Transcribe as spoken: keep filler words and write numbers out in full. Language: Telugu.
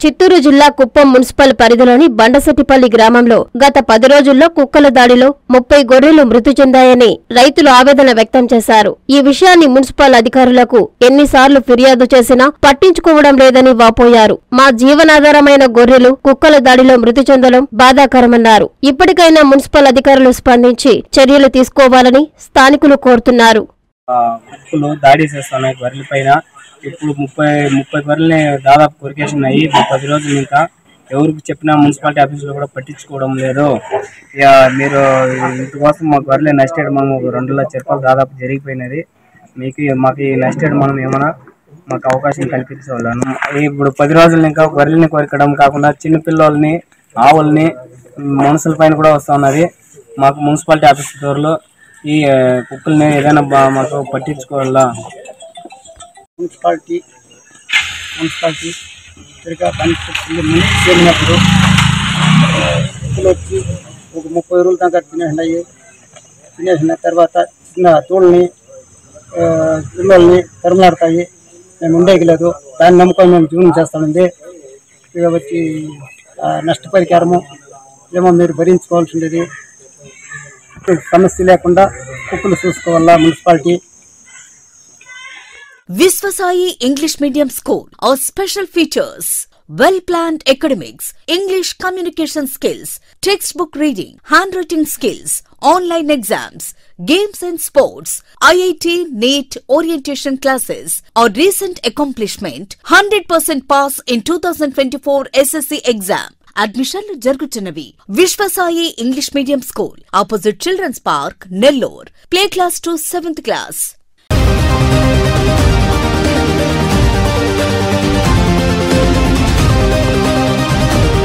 చిత్తూరు జిల్లా కుప్పం మున్సిపల్ పరిధిలోని బండసెట్టిపల్లి గ్రామంలో గత పది రోజుల్లో కుక్కల దాడిలో ముప్పై గొర్రెలు మృతి చెందాయని రైతులు ఆవేదన వ్యక్తం చేశారు. ఈ విషయాన్ని మున్సిపల్ అధికారులకు ఎన్నిసార్లు ఫిర్యాదు చేసినా పట్టించుకోవడం లేదని వాపోయారు. మా జీవనాధారమైన గొర్రెలు కుక్కల దాడిలో మృతి చెందడం బాధాకరమన్నారు. ఇప్పటికైనా మున్సిపల్ అధికారులు స్పందించి చర్యలు తీసుకోవాలని స్థానికులు కోరుతున్నారు. ఇప్పుడు ముప్పై ముప్పై గొర్రెల్ని దాదాపు కొరికేసినాయి. పది రోజులు ఇంకా ఎవరికి చెప్పినా మున్సిపాలిటీ ఆఫీసులో కూడా పట్టించుకోవడం లేదు. ఇక మీరు ఇందుకోసం మా గొర్రెలు నష్టేడు మనం రెండు లక్షల రూపాయలు దాదాపు జరిగిపోయినది. మీకు మాకు ఈ నష్టేడు మనం ఏమైనా మాకు అవకాశం కల్పించవాళ్ళను. ఇప్పుడు పది రోజులు ఇంకా గొర్రెల్ని కొరకడం కాకుండా చిన్నపిల్లల్ని ఆవుల్ని మనుషుల పైన కూడా వస్తూ ఉన్నది. మాకు మున్సిపాలిటీ ఆఫీస్ దూరంలో ఈ కుక్కల్ని ఏదైనా మాకు పట్టించుకోవాలా. మున్సిపాలిటీ మున్సిపాలిటీ సరిగా పనిచేస్తుంది. ముందు చేరినప్పుడు కుక్కలు వచ్చి ఒక ముప్పై రోజుల దాకా తినేసినాయి. తినేసిన తర్వాత చిన్న తోళ్ళని పిల్లల్ని తరుములాడతాయి. మేము ఉండేకి లేదు. దాన్ని నమ్ముకొని మేము జీవనం చేస్తామండి. ఇక వచ్చి నష్టపరిహారము ఏమో మీరు భరించుకోవాల్సి ఉండేది. సమస్య లేకుండా కుక్కలు చూసుకోవాలా municipality. Viswasai English Medium School. Our special features: well-planned academics, English communication skills, textbook reading, handwriting skills, online exams, games and sports, I I T, NEET, orientation classes. Our recent accomplishment: one hundred percent pass in twenty twenty-four S S C exam. అడ్మిషన్లు జరుగుతున్నవి. Viswasai English medium school, opposite children's park, Nellore. Play class to seventh class.